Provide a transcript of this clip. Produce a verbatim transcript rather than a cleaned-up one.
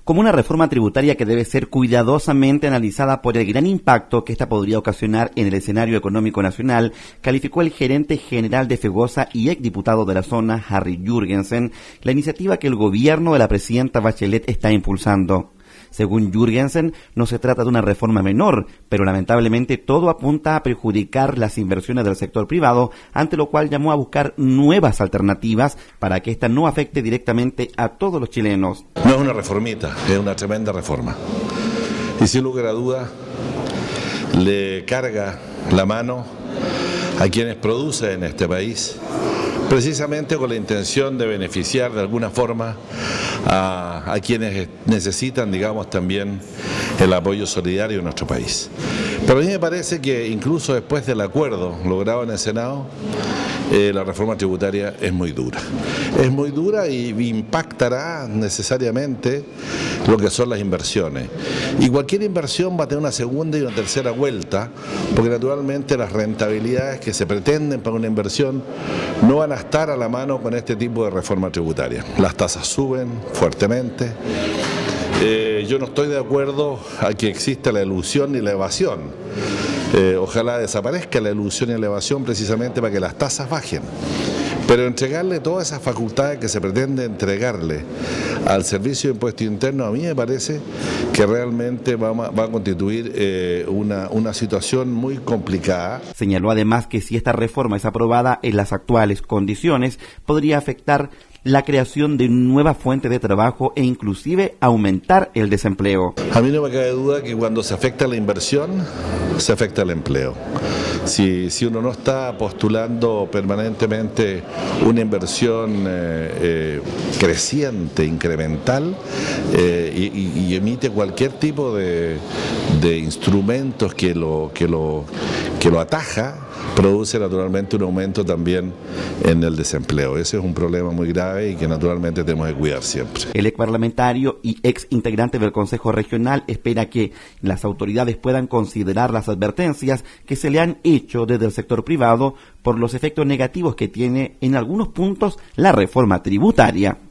como una reforma tributaria que debe ser cuidadosamente analizada por el gran impacto que esta podría ocasionar en el escenario económico nacional, calificó el gerente general de FEGOSA y exdiputado de la zona, Harry Jurgensen, la iniciativa que el gobierno de la presidenta Bachelet está impulsando. Según Jurgensen, no se trata de una reforma menor, pero lamentablemente todo apunta a perjudicar las inversiones del sector privado, ante lo cual llamó a buscar nuevas alternativas para que esta no afecte directamente a todos los chilenos. No es una reformita, es una tremenda reforma. Y sin lugar a duda, le carga la mano a quienes producen en este país, precisamente con la intención de beneficiar de alguna forma a, a quienes necesitan, digamos, también el apoyo solidario de nuestro país. Pero a mí me parece que incluso después del acuerdo logrado en el Senado, eh, la reforma tributaria es muy dura. Es muy dura y impactará necesariamente lo que son las inversiones. Y cualquier inversión va a tener una segunda y una tercera vuelta, porque naturalmente las rentabilidades que se pretenden para una inversión no van a estar a la mano con este tipo de reforma tributaria. Las tasas suben fuertemente. Eh, yo no estoy de acuerdo a que exista la elusión ni la evasión. Eh, ojalá desaparezca la elusión y la evasión precisamente para que las tasas bajen. Pero entregarle todas esas facultades que se pretende entregarle al Servicio de Impuesto Interno, a mí me parece que realmente va a, va a constituir eh, una, una situación muy complicada. Señaló además que si esta reforma es aprobada en las actuales condiciones, podría afectar la creación de nuevas fuentes de trabajo e inclusive aumentar el desempleo. A mí no me cabe duda que cuando se afecta la inversión, se afecta el empleo. Si, si uno no está postulando permanentemente una inversión eh, eh, creciente, incremental, eh, y, y emite cualquier tipo de, de instrumentos que lo, que, lo, que lo ataja, produce naturalmente un aumento también en el desempleo. Ese es un problema muy grave y que naturalmente tenemos que cuidar siempre. El ex parlamentario y ex integrante del Consejo Regional espera que las autoridades puedan considerar las advertencias que se le han hecho desde el sector privado por los efectos negativos que tiene en algunos puntos la reforma tributaria.